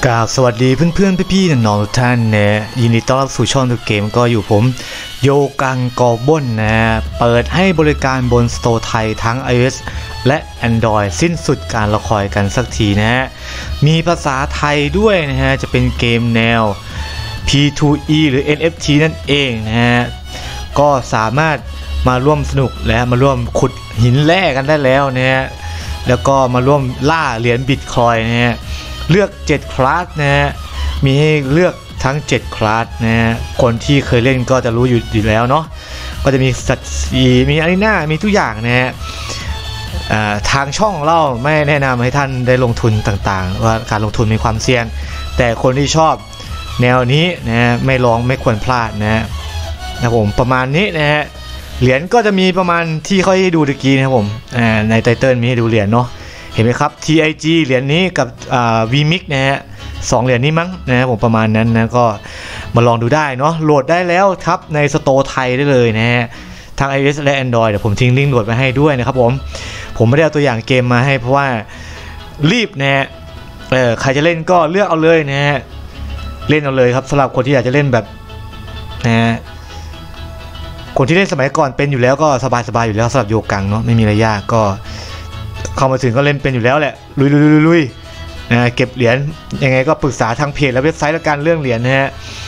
กราบสวัสดีเพื่อนๆพี่ๆน้องๆทุกท่านนะยินดีต้อนรับสู่ช่องตัวเกมก็อยู่ผมโยกังกอบนนะเปิดให้บริการบนสโตร์ไทยทั้ง iOS และ Android สิ้นสุดการรอคอยกันสักทีนะฮะมีภาษาไทยด้วยนะฮะจะเป็นเกมแนว P2E หรือ NFT นั่นเองนะฮะก็สามารถมาร่วมสนุกและมาร่วมขุดหินแร่กันได้แล้วนะฮะแล้วก็มาร่วมล่าเหรียญบิตคอยน์นะฮะเลือก7คลาสนะฮะมีให้เลือกทั้ง7คลาสนะฮะคนที่เคยเล่นก็จะรู้อยู่แล้วเนาะก็จะมีสัตว์สีมีอารีนามีทุกอย่างนะฮะทางช่องเราไม่แนะนำให้ท่านได้ลงทุนต่างๆว่าการลงทุนมีความเสี่ยงแต่คนที่ชอบแนวนี้นะฮะไม่ลองไม่ควรพลาดนะฮะผมประมาณนี้นะฮะเหรียญก็จะมีประมาณที่เขาให้ดูตะกี้นะครับผมในไตเติลมีให้ดูเหรียญเนาะเห็นไหมครับ TIG เหรียญนี้กับVMix นะฮะ2เหรียญนี้มั้งนะผมประมาณนั้นนะก็มาลองดูได้เนาะโหลดได้แล้วครับในสโตร์ไทยได้เลยนะฮะทาง iOS และ Android เดี๋ยวผมทิ้งลิงก์โหลดมาให้ด้วยนะครับผมไม่ได้เอาตัวอย่างเกมมาให้เพราะว่ารีบนะฮะใครจะเล่นก็เลือกเอาเลยนะฮะเล่นเอาเลยครับสำหรับคนที่อยากจะเล่นแบบนะฮะคนที่เล่นสมัยก่อนเป็นอยู่แล้วก็สบายๆอยู่แล้วสำหรับโยกังเนาะไม่มีอะไรยากก็เข้ามาถึงก็เล่นเป็นอยู่แล้วแหละลุยเก็บเหรียญยังไงก็ปรึกษาทางเพจและเว็บไซต์ละกันเรื่องเหรียญนะฮะ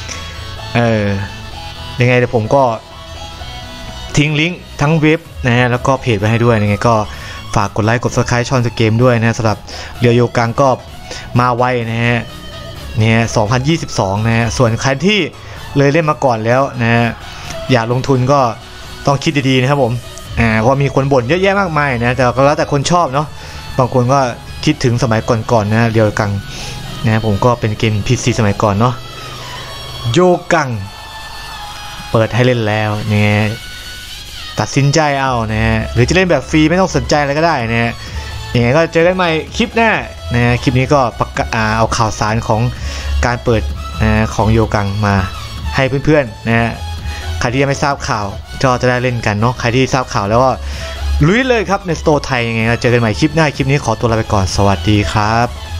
ยังไงเดี๋ยวผมก็ทิ้งลิงก์ทั้งเว็บนะฮะแล้วก็เพจไว้ให้ด้วยยังไงก็ฝากกดไลค์กด Subscribe ช่องเกมด้วยนะสำหรับเรียวโยกังก็มาไวนะฮะเนี่ย2022นะฮะส่วนใครที่เลยเล่นมาก่อนแล้วนะฮะอยากลงทุนก็ต้องคิดดีๆนะครับผมเพราะมีคนบ่นเยอะแยะมากมายนะแต่ก็แล้วแต่คนชอบเนาะบางคนก็คิดถึงสมัยก่อนๆนะเรียวกังนะผมก็เป็นเกม PC สมัยก่อนเนาะโยกังเปิดให้เล่นแล้วเนี่ยตัดสินใจเอานะฮะหรือจะเล่นแบบฟรีไม่ต้องสนใจอะไรก็ได้นะฮะยังไงก็เจอกันใหม่คลิปหน้านะคลิปนี้ก็เอาข่าวสารของการเปิดของโยกังมาให้เพื่อนๆนะฮะใครที่ยังไม่ทราบข่าวก็จะได้เล่นกันเนาะใครที่ทราบข่าวแล้วก็ลุยเลยครับในสโตร์ไทยยังไงเจอกันใหม่คลิปหน้าคลิปนี้ขอตัวลาไปก่อนสวัสดีครับ